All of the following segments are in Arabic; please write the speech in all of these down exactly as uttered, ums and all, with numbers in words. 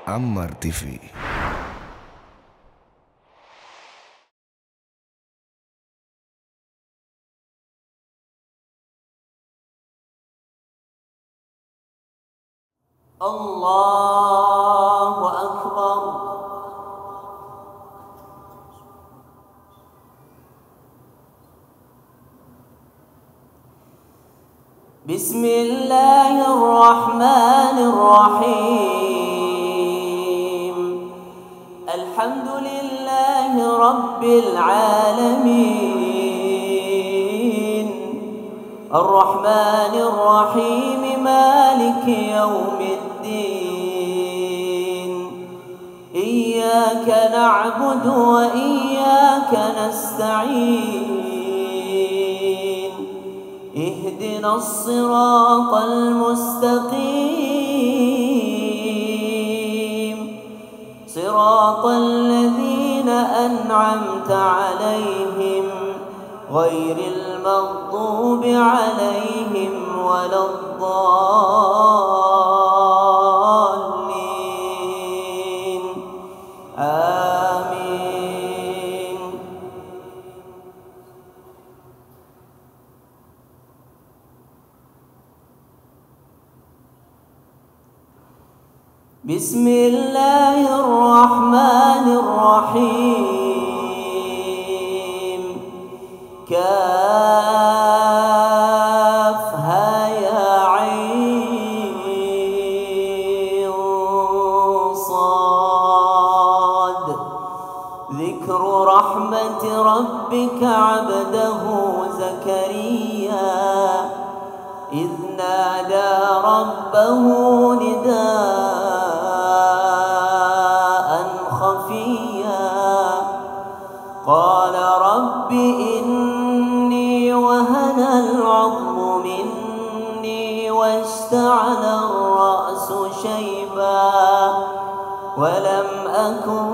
Ammar T V. الله أكبر. بسم الله الرحمن الرحيم. الحمد لله رب العالمين، الرحمن الرحيم، مالك يوم الدين. إياك نعبد وإياك نستعين. اهدنا الصراط المستقيم، صراط الذين أنعمت عليهم غير المغضوب عليهم ولا الضالين. آمين. بسم الله الرحمن الرحيم. كافها يا عين صاد. ذكر رحمة ربك عبده زكريا إذ نادى ربه نداء خفيا. قال رب إني وهن العظم مني واشتعل الرأس شيبا ولم أكن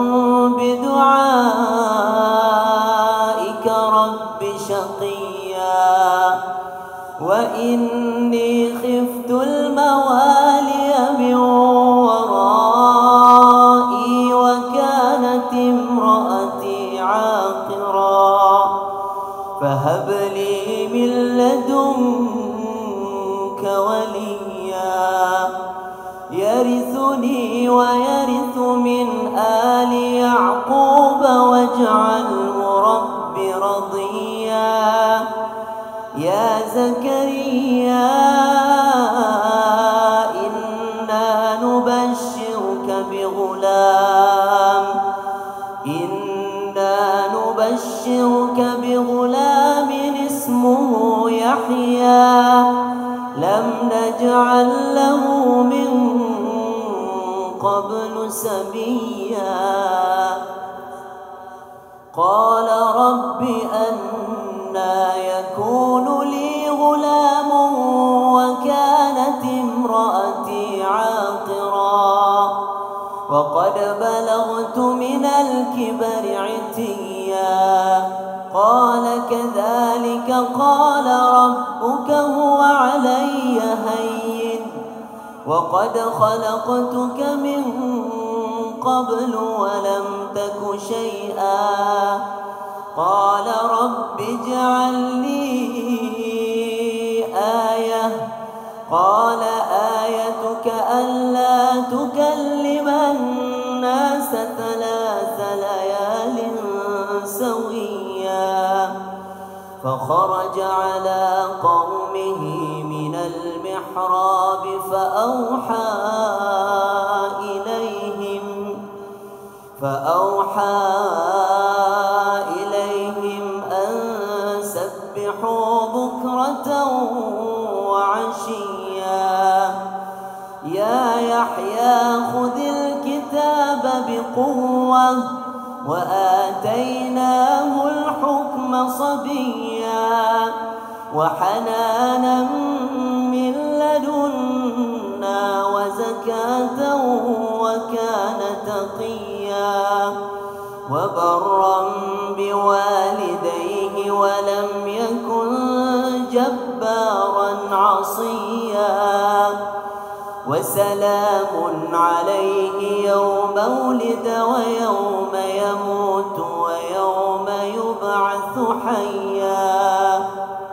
بدعائك رب شقيا. وإني خفت الموالي من ورائي وكانت امرأتي عاقرا فهب لي من لدنك وليا يرثني ويرث من آل يعقوب واجعله رب رضيا. يا زكريا إنا نبشرك بغلام إنا نبشرك بغلام اسمه يحيى لم نجعل له من قبل سميا. قال رب أنى يكون لي غلام وكانت امرأتي عاقرا وقد بلغت من الكبر عتيا. قال كذلك قال ربك هو علي هين وقد خلقتك من قبل ولم تك شيئا. قال رب اجعل لي آية. قال آيتك ألا تكلم الناس ثلاث ليال سويا. فخرج على قومه من المحراب فأوحى إليهم فأوحى إليهم أن سبحوا بكرة وعشيا. يا يحيى خذ الكتاب بقوة وآتيناه الحكم صبيا وحنانا من لدنا وزكاة وكان تقيا وبرا بوالديه ولم يكن جبارا عصيا. وسلام عليه ولد ويوم يموت ويوم يبعث حيا.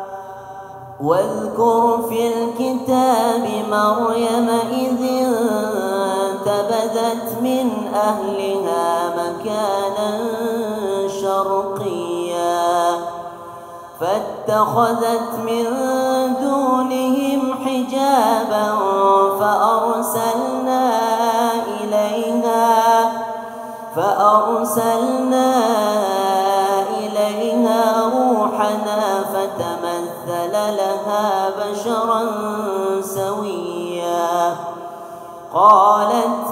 واذكر في الكتاب مريم إذ انتبذت من أهلها مكانا شرقيا فاتخذت من دونهم حجابا فأرسلنا إليها فأرسلنا إليها روحنا فتمثل لها بشرا سويا. قالت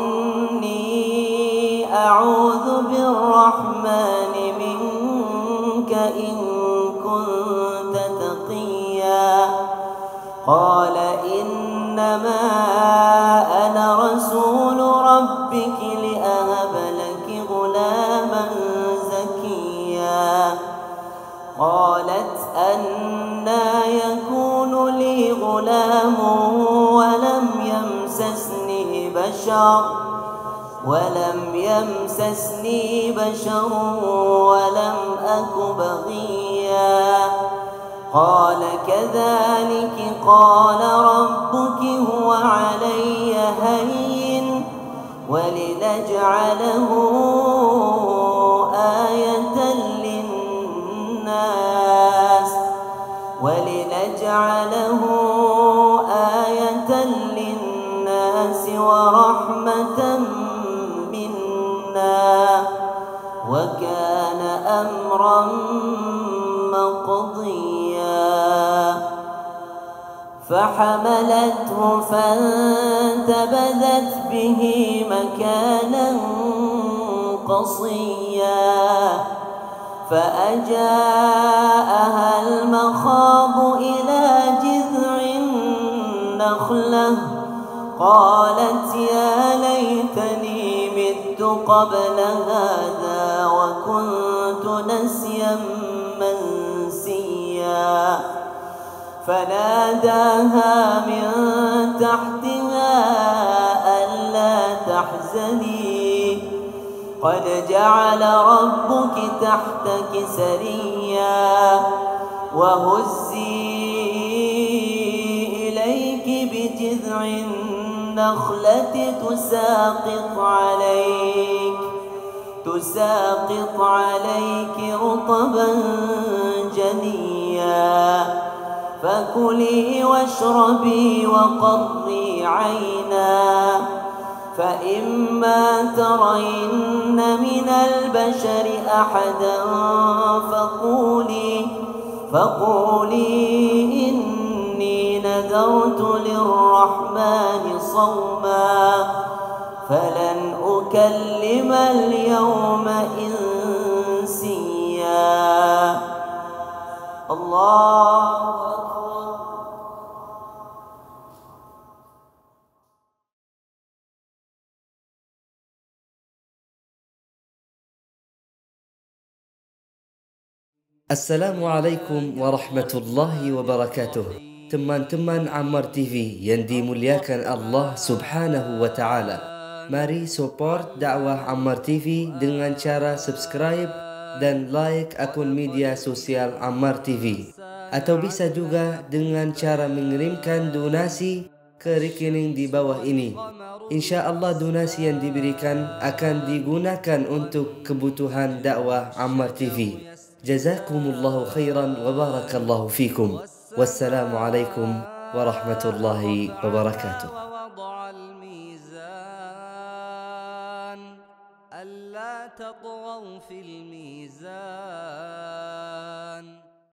إني أعوذ بالرحمن منك إن كنت تقيا. قال إنما أنا رسول ربك لأهب لك غلاما زكيا. قالت أنى يكون لي غلام ولم يمسسني بشر ولم يمسسني بشر ولم أك بغيا. قال كذلك قال ربك هو علي هين ولنجعله آية للناس ولنجعله آية للناس ورحمة منا وكان أمرا مقضيا. فحملته فانتبذت به مكانا قصيا فأجاءها المخاض إلى جذع النخلة قالت يا ليتني مت قبل هذا وكنت نسيا منسيا. فناداها من تحتها ألا تحزني قد جعل ربك تحتك سريا وهزي إليك بجذع النخلة تساقط عليك تساقط عليك رطبا جنيا. فكلي واشربي وقضي عينا فإما ترين من البشر أحدا فقولي فقولي إني نذرت للرحمن صوما فلن أكلم اليوم إنسيا. الله Assalamualaikum warahmatullahi wabarakatuh. Teman-teman Ammar T V yang dimuliakan Allah Subhanahu wa taala. Mari support dakwah Ammar T V dengan cara subscribe dan like akun media sosial Ammar T V. Atau bisa juga dengan cara mengirimkan donasi ke rekening di bawah ini. InsyaAllah donasi yang diberikan akan digunakan untuk kebutuhan dakwah Ammar T V. Jazakumullahu khairan wa barakallahu fikum. Wassalamualaikum warahmatullahi wabarakatuh. ألا تطغوا في الميزان